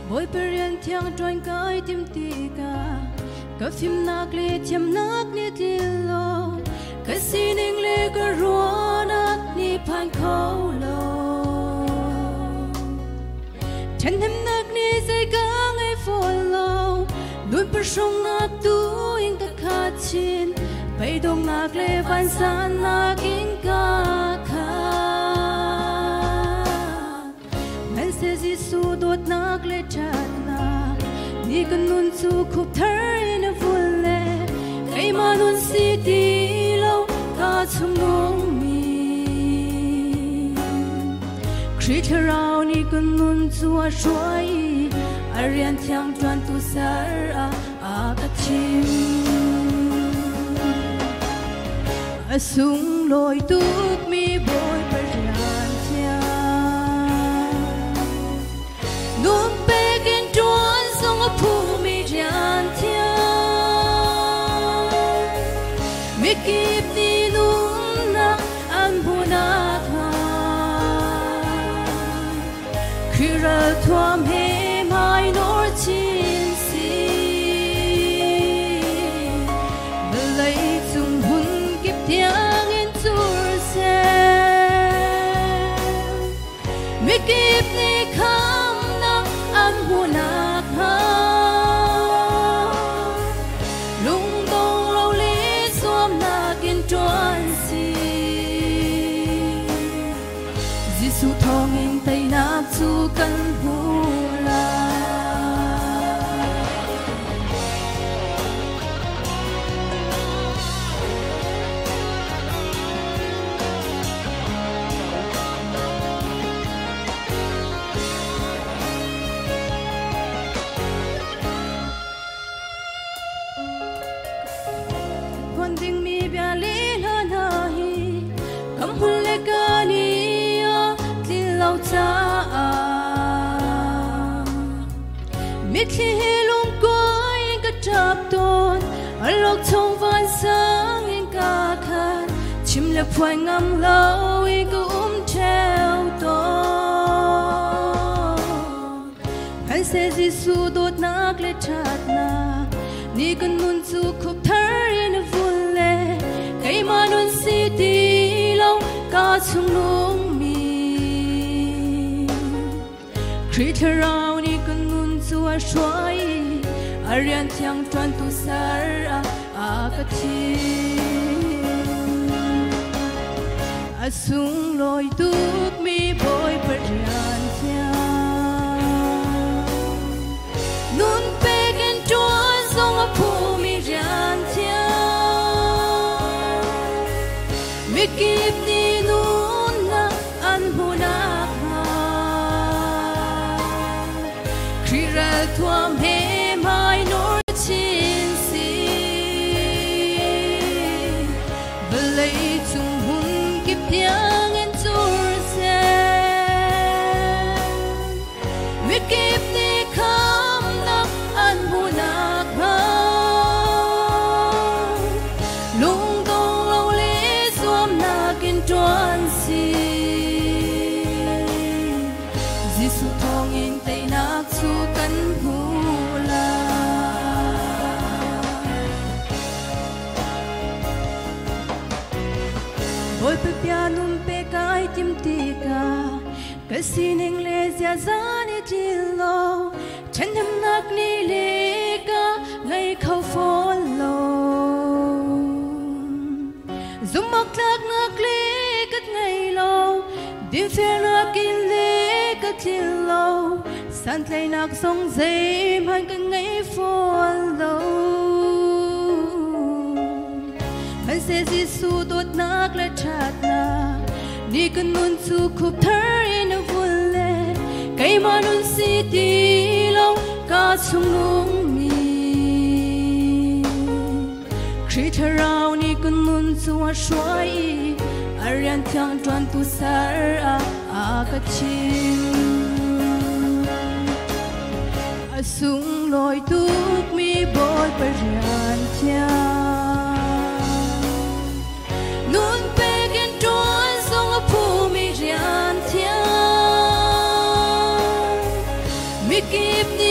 bồi berian thiang join kai tim tika ka phim nak le thiam nak ni tilo ka sining le ka ruanak ni phan khâu lo chân hem nak ni sai ka ngai follow luôn per song nak tu ing ka kha chin bay dong nak le van san nak ing ka kha men se ji su dot nak le chat na ni kan nun chu khup thar in a full le kai ma nun si ti lo ka chung nong mi create around ni kan nun chu a shwai arian thiang chuan tu sar a ka chim a sung loi tuk mi boy parian thiang nun begin chuan song a phu mi rian thiang mi kip ni nun na an bu na tha khira thuam he mai nor chin si belai chung hun kip tiang in tur se mi kip ni kham na an hu na kha lung dong lo le som na kin chuan si Giêsu thong in tay na chu kan hu la quan ding mi bia le la na hi kam hul le ka ni a ti lau cha a mi thi lung koi ka chap ton a lok chong van sang in ka khan chim le phoi ngam lo i ka theo to han se ji su dot nak le chat na ni kan mun chu khup thar in a full le kai ma nun si ti lo ka chung nong mi create around ni kan nun chu a shwai arian thiang chuan tu sar a ka chim a sung loi tuk mi boy parian thiang nun pegen chuan song a phu mi rian thiang mi kip ni nun na an hu na kha khira thuam he mai nor chin si belai chung hun kip tiang en tur se mi kip ni kham na an hu na kha lung dong lo le som na kin chuan si Giêsu thong in tay nak chu kan hu la boy pe pianum pe kai tim tika ka sining le zia zani tilo chen hem nak ni le ka ngai khau fol lo zum mak lak nak le kat ngai lo din fer nak in le ka tilo san tlai nak song zai man ka ngai fol lo man se ji su dot nak le chat na ni kan nun chu khup thar in a full le kai ma nun si ti lo ka chung nong mi create around ni kan nun chu a shwai arian thiang chuan tu sar a ka chim a sung loi tuk mi boy parian thiang nun pegen chuan song a phu mi rian thiang mi kip ni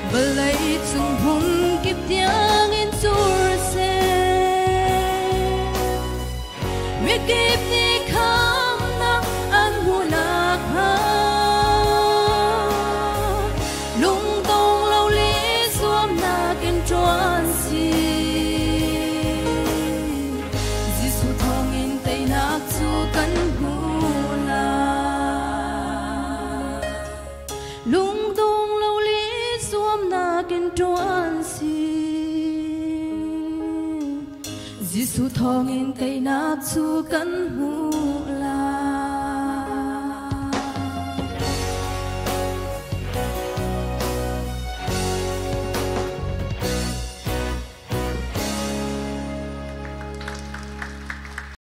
bờ lấy chung hùng kịp tiếng in sur xe biết kịp đi khám nắng ăn hù lạc ha lung tung lâu lý xuống na kinh tròn si Giêsu thong in tay nạc chu cân hù la lung tung lâu lý xuống na kinh tròn si Giêsu thong in tay nạc chu cân hù